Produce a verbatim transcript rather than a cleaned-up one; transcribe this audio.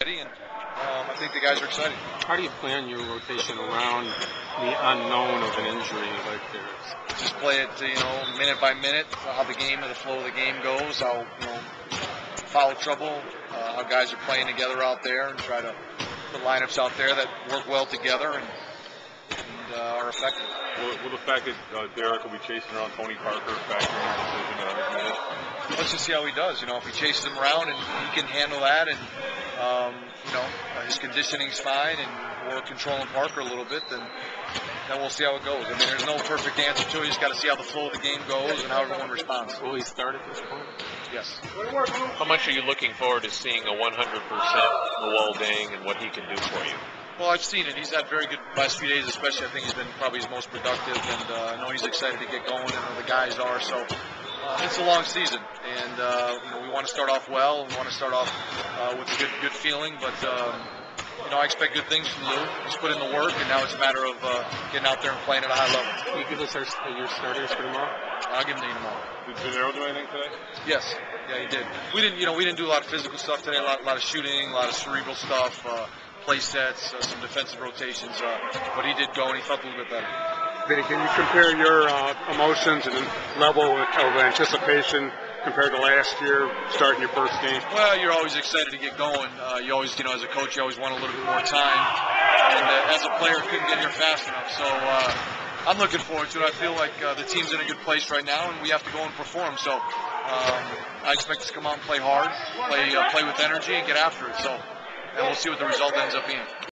And um, I think the guys are excited. How do you plan your rotation around the unknown of an injury like this? Just play it, you know, minute by minute, how the game, the flow of the game goes, how, you know, foul trouble, uh, how guys are playing together out there, and try to put lineups out there that work well together and, and uh, are effective. Will, will the fact that uh, Derek will be chasing around Tony Parker factor in your decision to have him? Let's just see how he does. You know, if he chases him around and he can handle that, and um, you know, uh, his conditioning's fine, and we're controlling Parker a little bit, then then we'll see how it goes. I mean, there's no perfect answer to it. You just got to see how the flow of the game goes and how everyone responds. Will he start at this point? Yes. How much are you looking forward to seeing a one hundred percent Noel Dang and what he can do for you? Well, I've seen it. He's had very good last few days, especially. I think he's been probably his most productive, and uh, I know he's excited to get going, and I know the guys are. So uh, it's a long season, and uh, you know, we want to start off well. We want to start off uh, with a good, good feeling. But um, you know, I expect good things from Lou. He's put in the work, and now it's a matter of uh, getting out there and playing at a high level. Can you give us our, your starters for tomorrow? I'll give them to you tomorrow. Did Gennaro do anything today? Yes, yeah, he did. We didn't, you know, we didn't do a lot of physical stuff today. A lot, a lot of shooting, a lot of cerebral stuff. Uh, play sets, uh, some defensive rotations, uh, but he did go and he felt a little bit better. Vinny, can you compare your uh, emotions and level of anticipation compared to last year, starting your first game? Well, you're always excited to get going. Uh, you always, you know, as a coach, you always want a little bit more time. And uh, as a player, couldn't get here fast enough. So uh, I'm looking forward to it. I feel like uh, the team's in a good place right now, and we have to go and perform. So um, I expect us to come out and play hard, play, uh, play with energy, and get after it. So. And we'll see what the result ends up being.